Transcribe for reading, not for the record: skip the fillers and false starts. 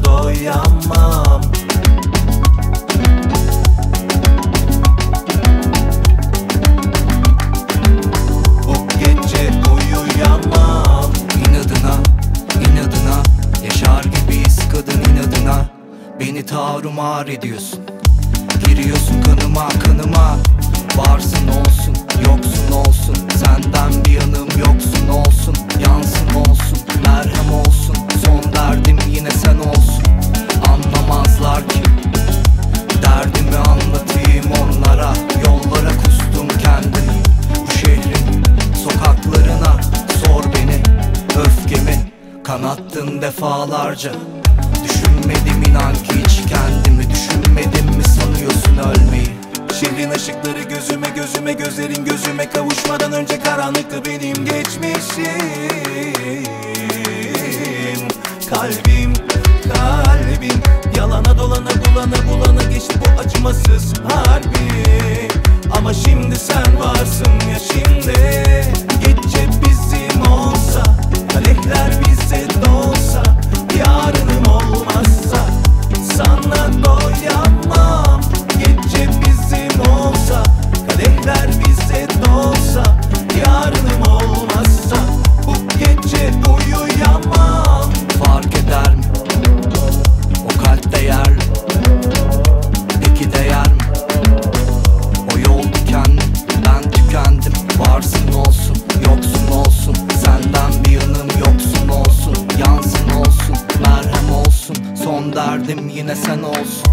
doyamam. Bu gece uyuyamam. İnadına, inadına yaşar gibiyiz kadın inadına. Beni tarumar ediyorsun, giriyorsun kanıma kanıma. Varsın olsun, yoksun olsun, senden bir yanım yoksun olsun. Yansın olsun, merhem olsun, son derdim yine sen olsun. Anlamazlar ki derdimi anlatayım onlara. Yollara kustum kendimi, bu şehrin sokaklarına. Sor beni, öfkemi kanattın defalarca. Düşünmedim inan ki hiç kendimi, düşünmedim mi sanıyorsun ölmeyi? Şehrin ışıkları gözüme gözüme, gözlerin gözüme kavuşmadan önce karanlıktı benim geçmişim. Kalbim, kalbim yalana dolana bulana bulana geçti bu acımasız harbi. Ama şimdi sen varsın ya şimdi. Gece bizim olsa, kadehler bize dolsa, yarınım olmazsa sana doyamam. Gece bizim olsa, kadehler bize dolsa, yarınım olmazsa bu gece uyuyamam. Fark eder mi? O kalp değer mi? Peki değer mi? O yol dikenli, ben tükendim. Varsın olsun, yoksun olsun, senden bir yanım yoksun olsun. Yansın olsun, merhem olsun, son derdim yine sen olsun.